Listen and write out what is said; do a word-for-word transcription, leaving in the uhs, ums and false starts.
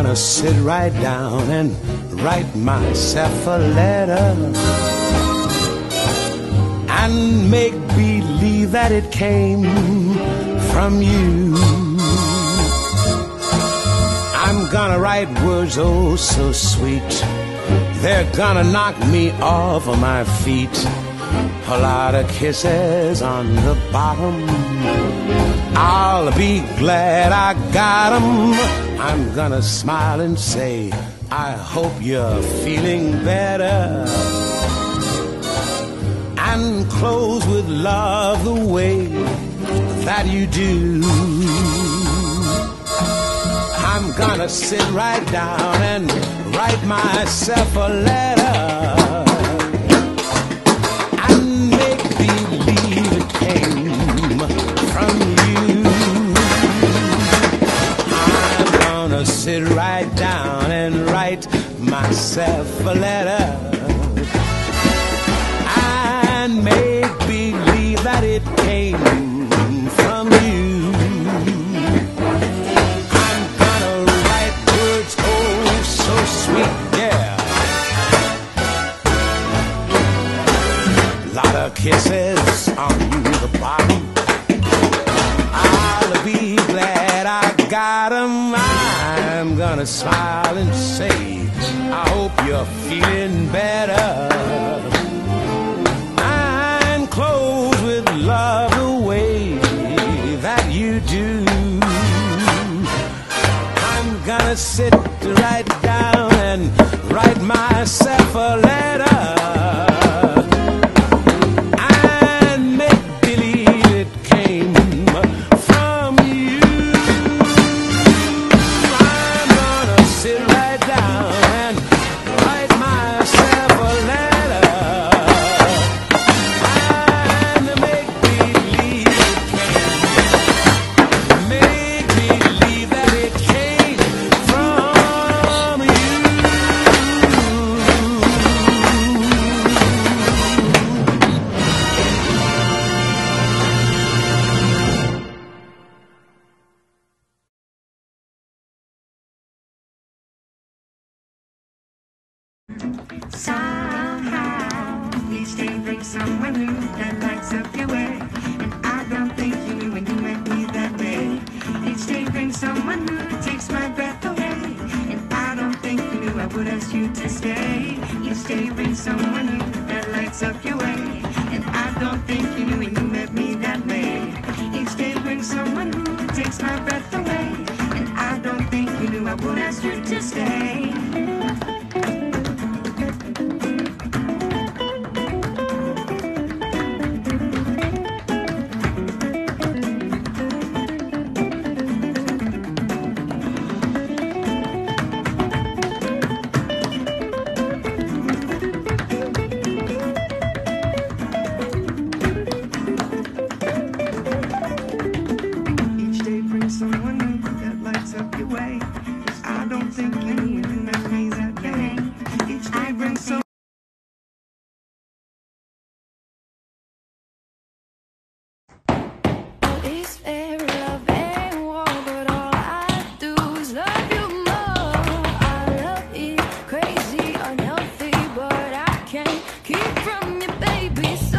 gonna sit right down and write myself a letter and make believe that it came from you. I'm gonna write words oh so sweet, they're gonna knock me off of my feet. A lot of kisses on the bottom, I'll be glad I got 'em. I'm gonna smile and say, I hope you're feeling better, and close with love the way that you do. I'm gonna sit right down and write myself a letter and make believe it came from you. I'm gonna sit right down and write myself a letter and make believe that it came from you. I'm gonna write words oh so sweet, yeah. Lot of kisses on the bottom, I'll be glad I got 'em. I'm gonna smile and say, I hope you're feeling better, and close with love the way that you do. I'm gonna sit right down and write myself a letter and make believe it came from you. I'm gonna sit right down and write myself a letter and make believe it came, make believe that it came from you. Somehow, each day brings someone new that lights up your way. And I don't think you knew when you met me that day. Each day brings someone new that takes my breath away. And I don't think you knew I would ask you to stay. Each day brings someone new that lights up your way. And I don't think you knew when you met me that way. Each day brings someone new that takes my breath away. And I don't think you knew I would ask you to stay. Each day brings someone new that lights up your way. I don't think you knew when you met me that day. Each day brings so. It's fair, love ain't war, but all I do is love you more. Our love is crazy, unhealthy, but I can't keep from you, baby.